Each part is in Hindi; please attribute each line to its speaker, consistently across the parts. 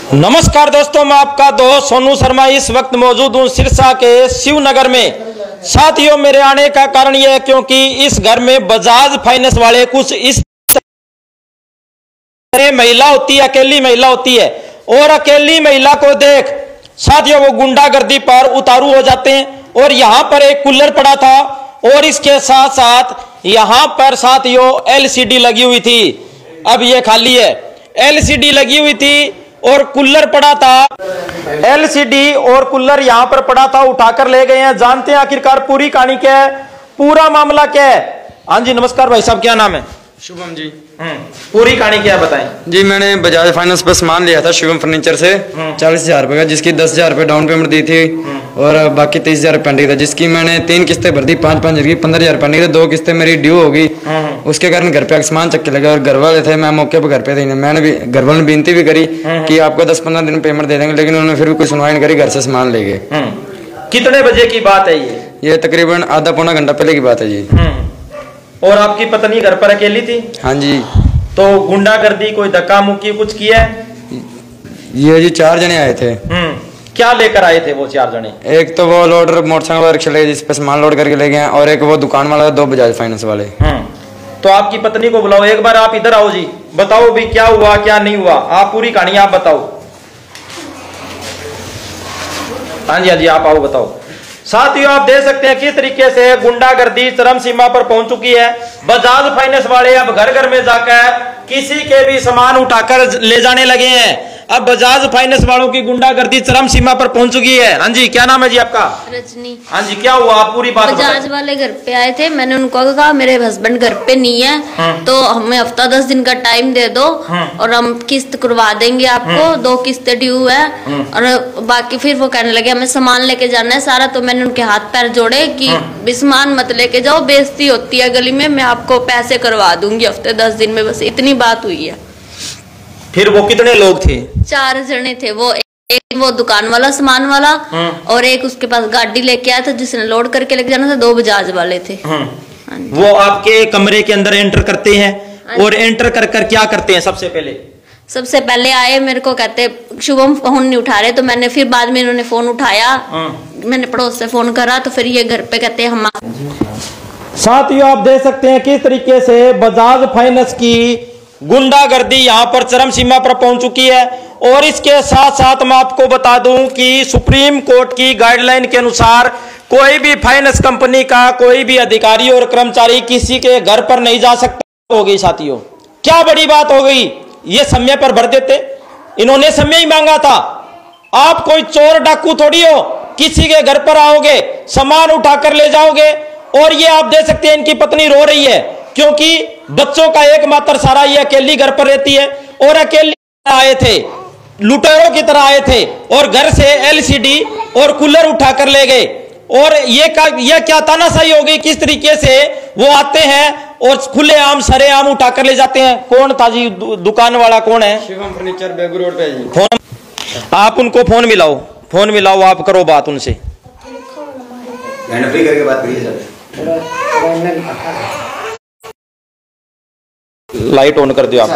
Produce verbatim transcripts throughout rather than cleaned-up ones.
Speaker 1: नमस्कार दोस्तों, मैं आपका दोस्त सोनू शर्मा इस वक्त मौजूद हूँ सिरसा के शिवनगर में। साथियों, मेरे आने का कारण यह है क्योंकि इस घर में बजाज फाइनेंस वाले कुछ इस तरह महिला होती है, अकेली महिला होती है, और अकेली महिला को देख साथियों वो गुंडागर्दी पर उतारू हो जाते हैं। और यहाँ पर एक कूलर पड़ा था और इसके साथ साथ यहाँ पर साथियों एलसीडी लगी हुई थी। अब ये खाली है, एलसीडी लगी हुई थी और कूलर पड़ा था। एलसीडी और कूलर यहां पर पड़ा था, उठाकर ले गए हैं। जानते हैं आखिरकार पूरी कहानी क्या है, पूरा मामला क्या है। हाँ जी नमस्कार भाई साहब, क्या नाम है?
Speaker 2: शुभम जी।
Speaker 1: पूरी कहानी क्या है बताएं
Speaker 2: जी। मैंने बजाज फाइनेंस पर सामान लिया था शिवम फर्नीचर से चालीस हजार रुपए का, जिसकी दस हजार रुपए डाउन पेमेंट दी थी और बाकी तीस हजार पेंडिंग था, जिसकी मैंने तीन किस्तें भर दी, पाँच पाँच हजार की पंद्रह हजार पेंडिंग थे। दो किस्तें मेरी ड्यू हो गई, उसके कारण घर पे सामान चक्के लगे और घर वाले थे, मैं मौके पर घर पे थे। मैंने भी घर वालों ने विनती भी करी कि आपको दस पंद्रह दिन पेमेंट दे देंगे, लेकिन उन्होंने फिर भी कोई सुनवाई नहीं करी, घर से सामान ले गए।
Speaker 1: कितने बजे की बात है ये?
Speaker 2: ये तकरीबन आधा पौना घंटा पहले की बात है जी।
Speaker 1: और आपकी पत्नी घर पर अकेली थी?
Speaker 2: हाँ जी।
Speaker 1: तो गुंडागर्दी, कोई धक्का मुक्की कुछ किया है?
Speaker 2: ये जी चार जने आए थे।
Speaker 1: क्या लेकर आए थे वो चार जने?
Speaker 2: एक तो वो लोडर मोटरसाइकिल रिक्शा ले जिस पे सामान लोड करके ले गए, और एक वो दुकान वाला, दो बजाज फाइनेंस वाले।
Speaker 1: तो आपकी पत्नी को बुलाओ, एक बार आप इधर आओ जी, बताओ भी क्या हुआ क्या नहीं हुआ, आप पूरी कहानी आप बताओ। हाँ जी हाँ जी आप आओ बताओ। साथियों आप देख सकते हैं किस तरीके से गुंडागर्दी चरम सीमा पर पहुंच चुकी है। बजाज फाइनेंस वाले अब घर घर में जाकर किसी के भी सामान उठाकर ले जाने लगे हैं। अब बजाज फाइनेंस वालों की गुंडागर्दी चरम सीमा पर पहुंच चुकी है। हाँ जी क्या नाम है जी आपका?
Speaker 3: रजनी।
Speaker 1: हाँ जी क्या हुआ, आप पूरी बात बताएं।
Speaker 3: बजाज वाले घर पे आए थे, मैंने उनको कहा मेरे हस्बैंड घर पे नहीं है, हाँ। तो हमें हफ्ता दस दिन का टाइम दे दो, हाँ। और हम किस्त करवा देंगे आपको, हाँ। दो किस्तें ड्यू है, हाँ। और बाकी फिर वो कहने लगे हमें सामान लेके जाना है सारा। तो मैंने उनके हाथ पैर जोड़े कि हाँ। सामान मत लेके जाओ, बेइज्जती होती है गली में, मैं आपको पैसे करवा दूंगी हफ्ते दस दिन में, बस इतनी बात हुई है।
Speaker 1: फिर वो कितने लोग थे? चार
Speaker 3: जने थे। वो एक वो दुकान वाला सामान वाला, और एक उसके पास गाड़ी लेके आया था जिसने लोड करके लेके जाना था, दो बजाज वाले थे।
Speaker 1: वो आपके कमरे के अंदर एंटर करते हैं, और एंटर कर कर क्या करते हैं? सबसे पहले
Speaker 3: सबसे पहले आए, मेरे को कहते शुभम फोन नहीं उठा रहे, तो मैंने फिर बाद में इन्होंने फोन उठाया, मैंने पड़ोस से फोन करा, तो फिर ये घर पे कहते हम।
Speaker 1: साथियों आप देख सकते हैं किस तरीके से बजाज फाइनेंस की गुंडागर्दी यहां पर चरम सीमा पर पहुंच चुकी है। और इसके साथ साथ मैं आपको बता दूं कि सुप्रीम कोर्ट की गाइडलाइन के अनुसार कोई भी फाइनेंस कंपनी का कोई भी अधिकारी और कर्मचारी किसी के घर पर नहीं जा सकता। हो गई साथियों, क्या बड़ी बात हो गई, ये समय पर भर देते, इन्होंने समय ही मांगा था। आप कोई चोर डाकू थोड़ी हो, किसी के घर पर आओगे, सामान उठाकर ले जाओगे। और ये आप देख सकते हैं इनकी पत्नी रो रही है क्योंकि बच्चों का एकमात्र सहारा, ये अकेली घर पर रहती है, और अकेली आए थे, लुटेरों की तरह आए थे, और घर से एलसीडी और कूलर उठाकर ले गए। और ये का ये क्या तानाशाही हो गई, किस तरीके से वो आते हैं और खुलेआम सरेआम उठाकर ले जाते हैं। कौन था जी दु, दुकान वाला कौन है?
Speaker 2: शिवम फर्नीचर बेगू रोड पे जी।
Speaker 1: फोन आप उनको फोन मिलाओ, फोन मिलाओ, आप करो बात उनसे,
Speaker 4: हैंड फ्री करके बात करिए सर।
Speaker 1: लाइट ऑन कर दियो आप।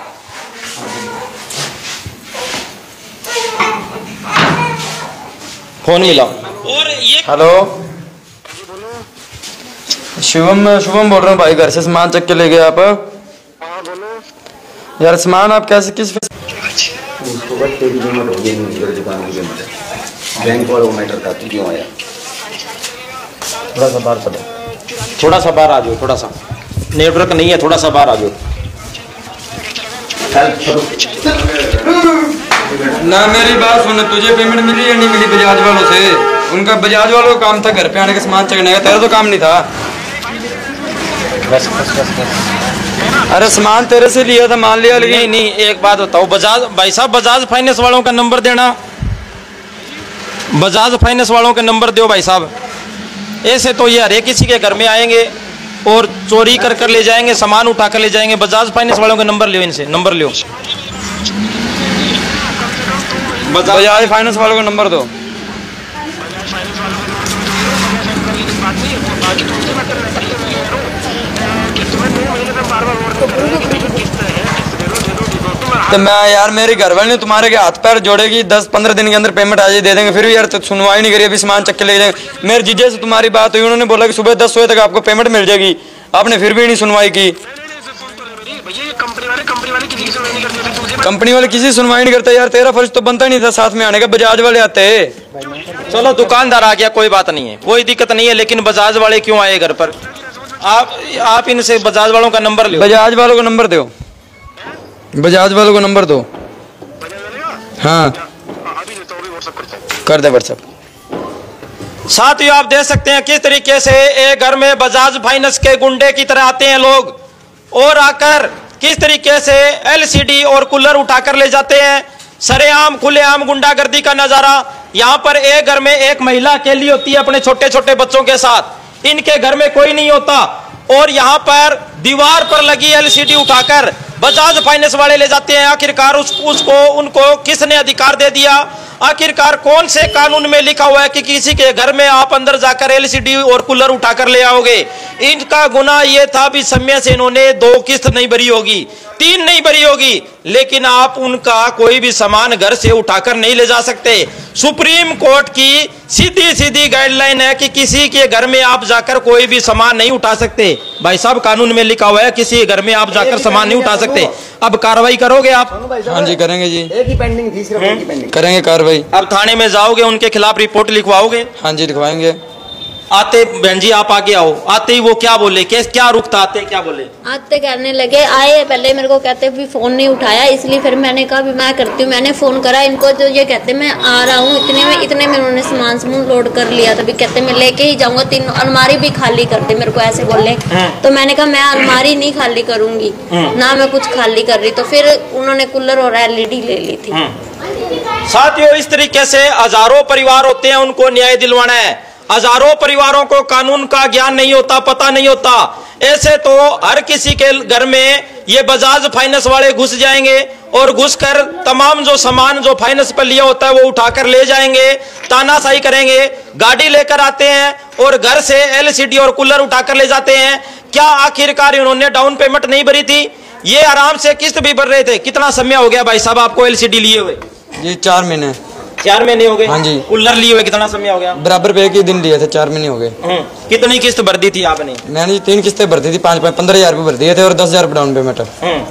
Speaker 1: फोन मिलाओ। और ये
Speaker 2: हेलो शिवम शुभम बोल रहा हूँ भाई, घर से सामान चक के ले गए आप।
Speaker 5: हाँ बोलो
Speaker 2: यार सामान आप कैसे किस
Speaker 4: उसको बस तेरी पेमेंट हो गई, दुकान की पेमेंट है, बैंक वाला मैटर था, तू क्यों आया?
Speaker 1: थोड़ा सा बाहर चलो, थोड़ा सा बाहर आ जाओ, थोड़ा सा नेटवर्क नहीं है, थोड़ा सा बाहर आ जाओ।
Speaker 2: ना मेरी बात सुन, तुझे पेमेंट मिली या नहीं मिली बजाज वालों से? उनका बजाज वालों का काम था घर पे आने का सामान चकने का, तेरा तो काम नहीं था।
Speaker 1: बस बस बस बस।
Speaker 2: अरे सामान तेरे से लिया था, मान लिया, लेकिन
Speaker 1: नहीं नहीं एक बात बताओ, बजाज भाई साहब बजाज फाइनेंस वालों का नंबर देना, बजाज फाइनेंस वालों का नंबर दो भाई साहब। ऐसे तो ये हर एक किसी के घर में आएंगे और चोरी कर कर ले जाएंगे, सामान उठा कर ले जाएंगे। बजाज फाइनेंस वालों का नंबर लियो, इनसे नंबर लियो,
Speaker 2: बजाज फाइनेंस वालों का नंबर दो।
Speaker 5: बार बार
Speaker 2: तो मैं यार मेरे घर वाले तुम्हारे के हाथ पैर जोड़ेगी, दस पंद्रह दिन के अंदर पेमेंट आ जाए दे देंगे, फिर भी यार तो सुनवाई नहीं करी, अभी सामान चक्के ले जाएंगे। मेरे जीजे से तुम्हारी बात हुई, उन्होंने बोला कि सुबह दस बजे तक आपको पेमेंट मिल जाएगी, आपने फिर भी नहीं सुनवाई की। कंपनी वाले किसी सुनवाई नहीं करते यार, तेरा फर्ज तो बनता नहीं था साथ में आने का, बजाज वाले आते हैं।
Speaker 1: चलो दुकानदार आ गया, कोई बात नहीं है, कोई दिक्कत नहीं है, लेकिन बजाज वाले क्यों आए घर पर? आप आप इनसे बजाज वालों का नंबर लो।
Speaker 2: बजाज वालों को नंबर दो, बजाज वालों को नंबर दो। हाँ कर दे व्हाट्सएप।
Speaker 1: साथियों आप देख सकते हैं किस तरीके से एक घर में बजाज फाइनेंस के गुंडे की तरह आते हैं लोग, और आकर किस तरीके से एलसीडी और कूलर उठाकर ले जाते हैं। सरेआम खुलेआम गुंडागर्दी का नजारा। यहाँ पर एक घर में एक महिला अकेली होती है अपने छोटे छोटे बच्चों के साथ, इनके घर में कोई नहीं होता, और यहाँ पर दीवार पर लगी एलसीडी उठाकर बजाज फाइनेंस वाले ले जाते हैं। आखिरकार उस उसको उनको किसने अधिकार दे दिया? आखिरकार कौन से कानून में लिखा हुआ है कि किसी के घर में आप अंदर जाकर एलसीडी और कूलर उठाकर ले आओगे? इनका गुनाह यह था भी समय से इन्होंने दो किस्त नहीं भरी होगी, तीन नहीं भरी होगी, लेकिन आप उनका कोई भी सामान घर से उठाकर नहीं ले जा सकते। सुप्रीम कोर्ट की सीधी सीधी गाइडलाइन है कि किसी के घर में आप जाकर कोई भी सामान नहीं उठा सकते। भाई साहब कानून में लिखा हुआ है किसी घर में आप जाकर सामान नहीं उठा सकते। अब कार्रवाई करोगे आप?
Speaker 2: हाँ जी करेंगे जी,
Speaker 4: एक ही पेंडिंग थी, सिर्फ एक ही पेंडिंग।
Speaker 2: करेंगे कार्रवाई।
Speaker 1: अब थाने में जाओगे, उनके खिलाफ रिपोर्ट लिखवाओगे?
Speaker 2: हाँ जी लिखवाएंगे।
Speaker 1: आते बहन जी आप आगे आओ, आते ही वो क्या बोले, कैस क्या रुकता, आते क्या बोले?
Speaker 3: आते कहने लगे, आए पहले मेरे को कहते भी फोन नहीं उठाया, इसलिए फिर मैंने कहा भी मैं करती हूँ, मैंने फोन करा इनको, तो ये कहते मैं आ रहा हूँ, इतने में इतने में उन्होंने सामान समून लोड कर लिया था, भी कहते मैं लेके ही जाऊंगा, तीन अलमारी भी खाली कर दे, मेरे को ऐसे बोले। तो मैंने कहा मैं अलमारी नहीं खाली करूंगी, ना मैं कुछ खाली कर रही, तो फिर उन्होंने कूलर और एलईडी ले ली थी।
Speaker 1: साथियों इस तरीके से हजारों परिवार होते हैं, उनको न्याय दिलवाना है। हजारों परिवारों को कानून का ज्ञान नहीं होता, पता नहीं होता। ऐसे तो हर किसी के घर में ये बजाज फाइनेंस वाले घुस जाएंगे और घुसकर तमाम जो सामान जो फाइनेंस पर लिया होता है वो उठाकर ले जाएंगे, तानाशाही करेंगे, गाड़ी लेकर आते हैं और घर से एलसीडी और कूलर उठाकर ले जाते हैं। क्या आखिरकार इन्होंने डाउन पेमेंट नहीं भरी थी? ये आराम से किस्त भी भर रहे थे। कितना समय हो गया भाई साहब आपको एलसीडी लिए हुए?
Speaker 2: जी चार महीने।
Speaker 1: चार महीने हो गए?
Speaker 2: हाँ जी।
Speaker 1: कूलर लिए हुए कितना समय हो गया?
Speaker 2: बराबर पे एक ही दिन लिए थे, चार महीने हो गए।
Speaker 1: कितनी किस्त भर दी थी आपने?
Speaker 2: मैंने जी तीन किस्तें भर दी थी, पाँच पाँच पंद्रह हजार रुपये भर दिए थे और दस हजार रुपये डाउन पेमेंट।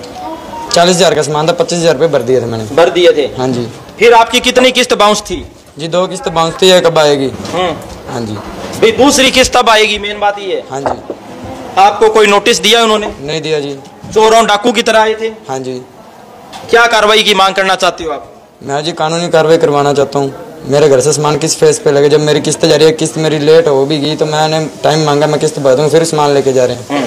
Speaker 2: चालीस हजार का सामान था, पच्चीस हजार रुपये भर दिए थे मैंने।
Speaker 1: भर दिए थे?
Speaker 2: हाँ जी।
Speaker 1: फिर आपकी कितनी किस्त बाउंस थी?
Speaker 2: जी दो किस्त बाउंस थी, एक कब आएगी? हाँ जी।
Speaker 1: भाई दूसरी किस्त अब आएगी, मेन बात ये है।
Speaker 2: हाँ जी।
Speaker 1: आपको कोई नोटिस दिया उन्होंने?
Speaker 2: नहीं दिया जी।
Speaker 1: चोरों डाकू की तरह आए थे?
Speaker 2: हाँ जी।
Speaker 1: क्या कार्रवाई की मांग करना चाहते हो आप?
Speaker 2: मैं जी कानूनी कार्रवाई करवाना चाहता हूँ। मेरे घर से सामान किस फेस पे लगे, जब मेरी किस्त जा रही है, किस्त मेरी लेट हो भी गई तो मैंने टाइम मांगा, मैं किस्त भर दूँ, फिर सामान लेके जा रहे हैं।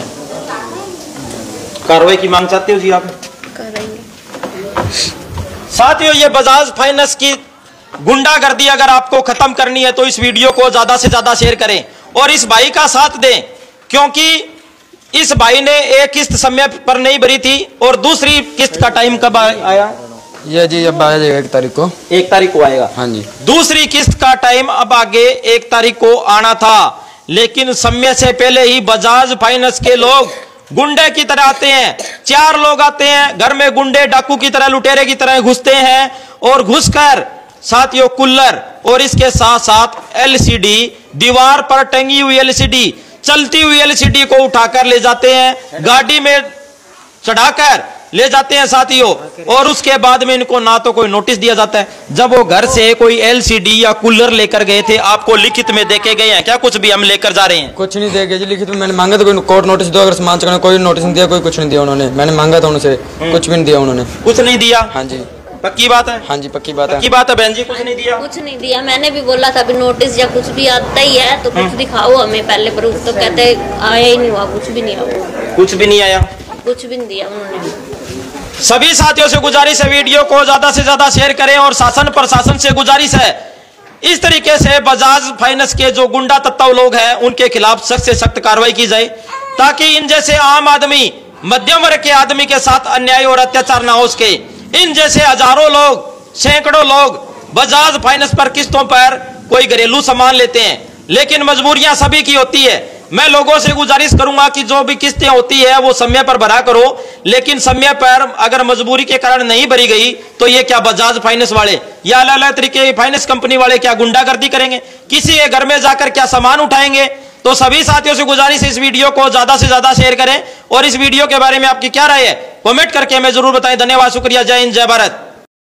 Speaker 1: कार्रवाई की मांग चाहते हो जी आप?
Speaker 3: करेंगे।
Speaker 1: साथियों ये बजाज फाइनेंस की गुंडागर्दी अगर आपको खत्म करनी है तो इस वीडियो को ज्यादा से ज्यादा शेयर करें और इस भाई का साथ दें, क्योंकि इस भाई ने एक किस्त समय पर नहीं भरी थी और दूसरी किस्त का टाइम कब आया?
Speaker 2: ये जी अब आ जाएगा एक तारीख को।
Speaker 1: एक तारीख को आएगा?
Speaker 2: हाँ जी।
Speaker 1: दूसरी किस्त का टाइम अब आगे एक तारीख को आना था, लेकिन समय से पहले ही बजाज फाइनेंस के लोग गुंडे की तरह आते हैं। चार लोग आते हैं घर में, गुंडे डाकू की तरह, लुटेरे की तरह घुसते हैं और घुसकर साथियों कूलर और इसके साथ साथ एलसीडी, दीवार पर टंगी हुई एलसीडी, चलती हुई एलसीडी को उठाकर ले जाते हैं, गाड़ी में चढ़ाकर ले जाते हैं साथियों, और उसके बाद में इनको ना तो कोई नोटिस दिया जाता है। जब वो घर से कोई एलसीडी या कूलर लेकर गए थे, आपको लिखित में देके गए हैं क्या कुछ भी हम लेकर जा रहे हैं?
Speaker 2: कुछ नहीं देखे जी, लिखित में मैंने मांगा तो कोई कोर्ट नोटिस दो, अगर सामान चुकाना, कोई नोटिस नहीं दिया, कोई कुछ नहीं दिया उन्होंने। मैंने मांगा था उनसे, कुछ भी नहीं दिया उन्होंने।
Speaker 1: कुछ नहीं दिया?
Speaker 2: हाँ जी।
Speaker 1: पक्की बात है?
Speaker 2: हाँ जी पक्की बात है।
Speaker 1: पक्की बात है बहन जी, कुछ नहीं दिया?
Speaker 3: कुछ नहीं दिया। मैंने भी बोला था भी नोटिस या कुछ भी आता ही है तो कुछ दिखाओ हमें पहले प्रूफ, तो कहते आया ही नहीं हुआ, कुछ भी नहीं आया।
Speaker 1: कुछ भी नहीं आया?
Speaker 3: कुछ भी नहीं दिया उन्होंने।
Speaker 1: सभी साथियों से गुजारिश है वीडियो को ज्यादा से ज्यादा शेयर करें और शासन प्रशासन से गुजारिश है इस तरीके से बजाज फाइनेंस के जो गुंडा तत्व लोग हैं उनके खिलाफ सख्त से सख्त कार्रवाई की जाए, ताकि इन जैसे आम आदमी, मध्यम वर्ग के आदमी के साथ अन्याय और अत्याचार ना हो सके। इन जैसे हजारों लोग, सैकड़ों लोग बजाज फाइनेंस पर किस्तों पर कोई घरेलू सामान लेते हैं, लेकिन मजबूरियां सभी की होती है। मैं लोगों से गुजारिश करूंगा कि जो भी किस्तें होती है वो समय पर भरा करो, लेकिन समय पर अगर मजबूरी के कारण नहीं भरी गई तो ये क्या बजाज फाइनेंस वाले या अलग अलग तरीके की फाइनेंस कंपनी वाले क्या गुंडागर्दी करेंगे, किसी के घर में जाकर क्या सामान उठाएंगे। तो सभी साथियों से गुजारिश इस वीडियो को ज्यादा से ज्यादा शेयर करें और इस वीडियो के बारे में आपकी क्या राय है कमेंट करके हमें जरूर बताएं। धन्यवाद, शुक्रिया, जय हिंद, जय भारत।